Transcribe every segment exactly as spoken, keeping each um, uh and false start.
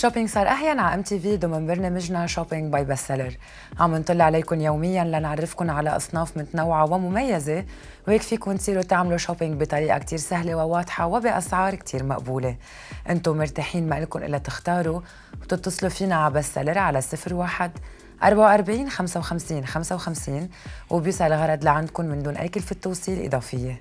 الشوبينج صار أحيانا على ام تي في ضمن برنامجنا شوبينج باي بستسيلر. عم نطل عليكم يوميا لنعرفكم على أصناف متنوعة ومميزة، وهيك فيكم تصيروا تعملوا شوبينج بطريقة كتير سهلة وواضحة وبأسعار كتير مقبولة. انتم مرتاحين، ما لكم إلا تختاروا وتتصلوا فينا على بستسيلر على صفر واحد أربعة وأربعين خمسة وخمسين خمسة وخمسين وبيوصل الغرض لعندكم من دون أي كلفة توصيل إضافية.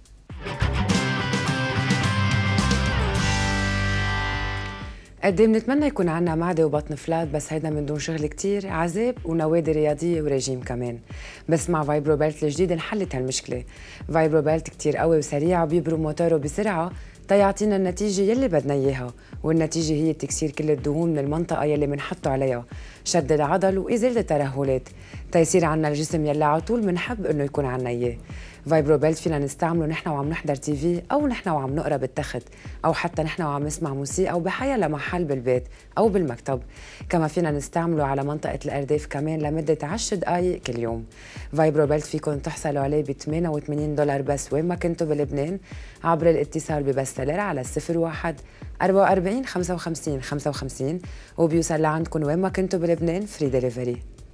قد ايه بنتمنى يكون عنا معدة وبطن فلات، بس هيدا من دون شغل كتير عذاب ونوادي رياضية وريجيم كمان. بس مع فايبرو بيلت الجديد انحلت هالمشكلة. فايبرو بيلت كتير قوي وسريع وبيبرم موتوره بسرعة تيعطينا النتيجة يلي بدنا إياها، والنتيجة هي تكسير كل الدهون من المنطقة يلي منحطه عليها، شد العضل وإزالة الترهلات، تيصير عنا الجسم يلي على طول منحب إنه يكون عنا إياه. فايبرو بيلت فينا نستعمله نحن وعم نحضر تي في، أو نحن وعم نقرا بالتخت، أو حتى نحن وعم نسمع موسيقى، أو بحيا لمحل بالبيت أو بالمكتب. كما فينا نستعمله على منطقة الأرداف كمان لمدة عشر دقايق كل يوم. فايبرو بيلت فيكم تحصلوا عليه ب ثمانية وثمانين دولار بس وين ما كنتوا بلبنان، عبر الاتصال ببستسيلر على صفر واحد أربعة وأربعين خمسة وخمسين خمسة وخمسين وبيوصل لعندكم وين ما كنتوا بلبنان فري ديليفري.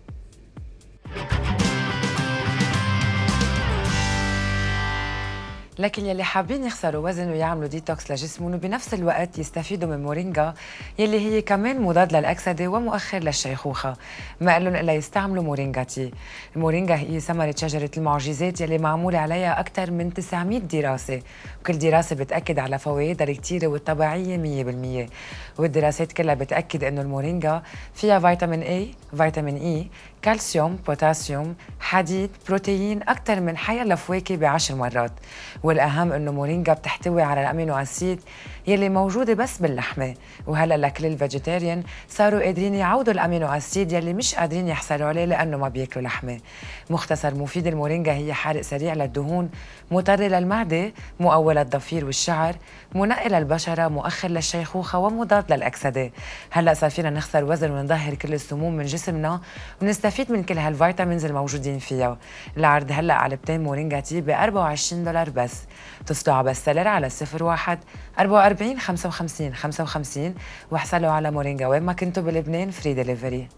لكن يلي حابين يخسروا وزن ويعملوا ديتوكس لجسمهم وبنفس الوقت يستفيدوا من مورينجا يلي هي كمان مضاد للأكسدة ومؤخر للشيخوخة، ما لهم إلا يستعملوا مورينجا تي. المورينجا هي ثمرة شجرة المعجزات يلي معمول عليها أكثر من تسعمية دراسة، وكل دراسة بتأكد على فوائدها الكتيرة والطبيعية مية بالمية، والدراسات كلها بتأكد إنه المورينجا فيها فيتامين اي، فيتامين اي، كالسيوم، بوتاسيوم، حديد، بروتين أكثر من حيلا فواكه بعشر مرات. والأهم إنه مورينجا بتحتوي على الأمينو أسيد يلي موجودة بس باللحمة، وهلا لكل الفيجيتيريان صاروا قادرين يعوضوا الأمينو أسيد يلي مش قادرين يحصلوا عليه لأنه ما بياكلوا لحمة. مختصر مفيد المورينجا هي حارق سريع للدهون، مطر للمعدة، مقوي للضفير والشعر، منقي للبشرة، مؤخر للشيخوخة، ومضاد للأكسدة. هلا صار فينا نخسر وزن ونظهر كل السموم من جسمنا ونستفيد من كل هالفيتامينز الموجودين فيها. العرض هلا علبتين مورينجا تي ب أربعة وعشرين دولار بس. اتصلوا على بستسيلر على صفر واحد أربعة وأربعين خمسة وخمسين خمسة وخمسين واحصلوا على مورينجا وين ما كنتوا بلبنان فري ديليفري.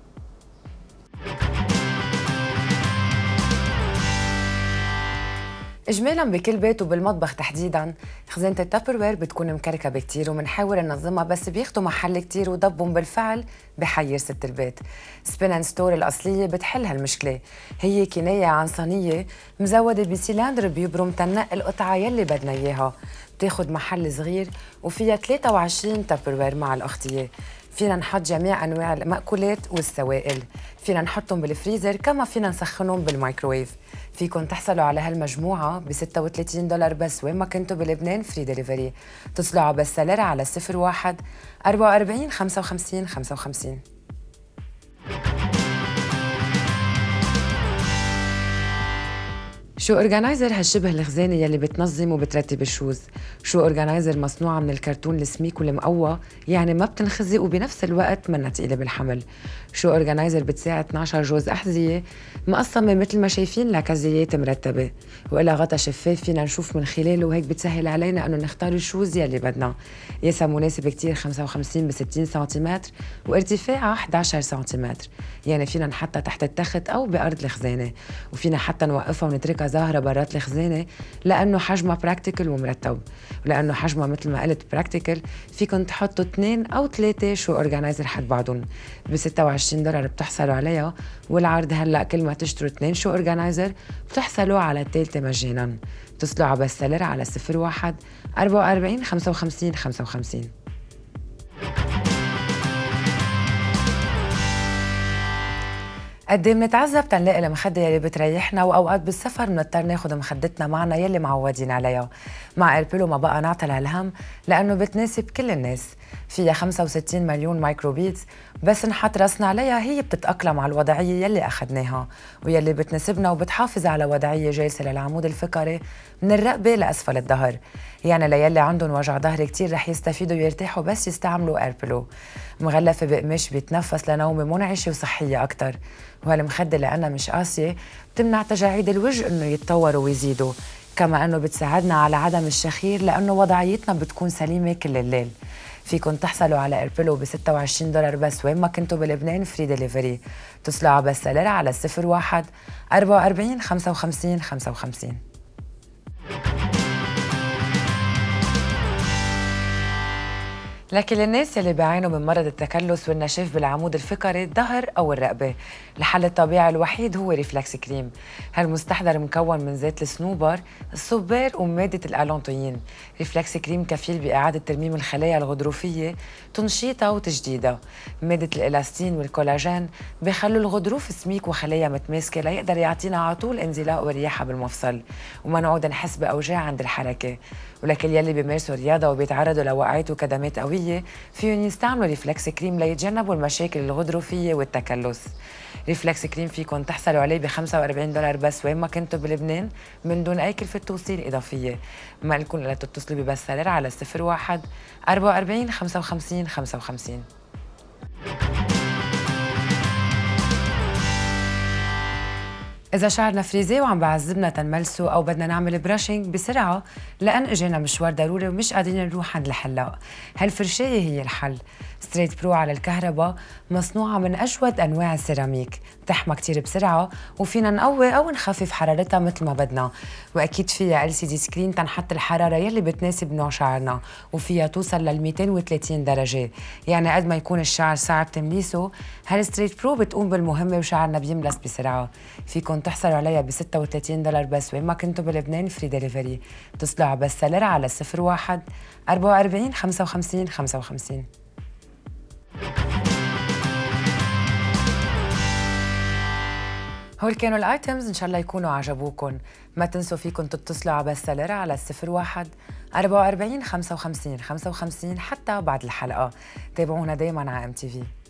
اجمالا بكل بيت وبالمطبخ تحديدا خزانه التابروير بتكون مكركبه كتير وبنحاول ننظمها، بس بياخدوا محل كتير وضبهم بالفعل بحير ست البيت. سبين اند ستور الاصليه بتحل هالمشكله، هي كنايه عن صينيه مزوده بسيلندر بيبرم تنقي القطعه يلي بدنا اياها، بتاخد محل صغير وفيها ثلاثة وعشرين تابروير مع الاغطيه. فينا نحط جميع انواع المأكولات والسوائل، فينا نحطهم بالفريزر، كما فينا نسخنهم بالمايكروويف. فيكم تحصلوا على هالمجموعة ب ستة وثلاثين دولار بس وين ما كنتوا بلبنان فري ديليفري. اتصلوا على بستسيلر على صفر واحد أربعة وأربعين خمسة وخمسين خمسة وخمسين. شو اورجانيزر هالشبه الخزانه يلي بتنظم وبترتب الشوز. شو اورجانيزر مصنوعه من الكرتون السميك والمقوى، يعني ما بتنخزق وبنفس الوقت منا ثقيله بالحمل. شو اورجانيزر بتساعد اثني عشر جوز احذيه مقسمه مثل ما شايفين لكزيات مرتبه، وإلها غطا شفاف فينا نشوف من خلاله، وهيك بتسهل علينا انه نختار الشوز يلي بدنا. قياسها مناسب كتير، خمسة وخمسين بستين سنتيمتر وارتفاعها إحدى عشر سنتيمتر، يعني فينا نحطها تحت التخت او بارض الخزانه، وفينا حتى نوقفها ونتركها ظاهرة برات الخزانة لأنه حجمها براكتيكل ومرتب. ولأنه حجمها مثل ما قلت براكتيكل، فيكن تحطوا اثنين أو ثلاثة شو أورجانيزر حد بعضهم. ب ستة وعشرين دولار بتحصلوا عليها، والعرض هلأ كل ما تشتروا اثنين شو أورجانيزر بتحصلوا على الثالثة مجانا. اتصلوا على بستسيلر على صفر واحد أربعة وأربعين خمسة وخمسين خمسة وخمسين. قد ايه بنتعذب تنلاقي المخده يلي بتريحنا، واوقات بالسفر بنضطر ناخذ مخدتنا معنا يلي معودين عليها. مع ايربيلو ما بقى نعطل هالهم لانه بتناسب كل الناس، فيها خمسة وستين مليون مايكرو بيتس، بس نحط راسنا عليها هي بتتاقلم على الوضعيه يلي اخذناها ويلي بتناسبنا، وبتحافظ على وضعيه جالسه للعمود الفقري من الرقبه لاسفل الظهر. يعني ليلي عندهم وجع ظهر كتير رح يستفيدوا ويرتاحوا بس يستعملوا ايربيلو. مغلفه بقماش بيتنفس لنومه منعشه وصحيه اكثر، وهالمخده لانها مش قاسيه بتمنع تجاعيد الوجه انه يتطوروا ويزيدوا، كما انه بتساعدنا على عدم الشخير لانه وضعيتنا بتكون سليمه كل الليل. فيكن تحصلوا على ايربيلو ب ستة وعشرين دولار بس وين ما كنتوا بلبنان، فري ديليفري. اتصلوا على بس سيلر على صفر واحد أربعة وأربعين خمسة وخمسين خمسة وخمسين. لكن الناس اللي بيعانوا من مرض التكلس والنشاف بالعمود الفقري الظهر أو الرقبة، الحل الطبيعي الوحيد هو ريفلكس كريم. هالمستحضر مكون من زيت الصنوبر، الصبار ومادة الألانتوين. ريفلكس كريم كفيل بإعادة ترميم الخلايا الغضروفية، تنشيطها وتجديدها. مادة الإلاستين والكولاجين بيخلوا الغضروف سميك وخلايا متماسكة ليقدر يعطينا على طول انزلاق ورياحة بالمفصل، وما نعود نحس بأوجاع عند الحركة. ولكل يلي بيمارسوا رياضة وبيتعرضوا لوقعات وكدمات قوية، فيهم يستعملوا ريفلكس كريم ليتجنبوا المشاكل الغضروفية والتكلس. ريفلكس كريم فيكن تحصلوا عليه ب خمسة وأربعين دولار بس وين ما كنتوا بلبنان، من دون أي كلفة توصيل إضافية. ما لكم إلا تتصلوا ببس سيلر على صفر واحد أربعة وأربعين خمسة وخمسين خمسة وخمسين. إذا شعرنا فريزي وعم بعذبنا تنملسه أو بدنا نعمل براشنج بسرعة لأن إجينا مشوار ضروري ومش قادرين نروح عند الحلاق، هالفرشاية هي الحل. ستريت برو على الكهرباء، مصنوعة من أجود أنواع السيراميك، بتحمى كتير بسرعة وفينا نقوي أو نخفف حرارتها مثل ما بدنا. وأكيد فيها إل سي دي سكرين تنحط الحرارة يلي بتناسب نوع شعرنا، وفيها توصل لل مئتين وثلاثين درجة، يعني قد ما يكون الشعر صعب تمليسه، هالستريت برو بتقوم بالمهمة وشعرنا بيملس بسرعة. فيكن تحصلوا عليها ب ستة وثلاثين دولار بس وين ما كنتوا بلبنان، فري ديليفري. اتصلوا على بس سيلر على صفر واحد أربعة وأربعين خمسة وخمسين خمسة وخمسين. هول كانوا الايتمز، ان شاء الله يكونوا عجبوكم. ما تنسوا فيكم تتصلوا على بس سيلر على صفر واحد أربعة وأربعين خمسة وخمسين خمسة وخمسين حتى بعد الحلقة. تابعونا دايما على ام تي في.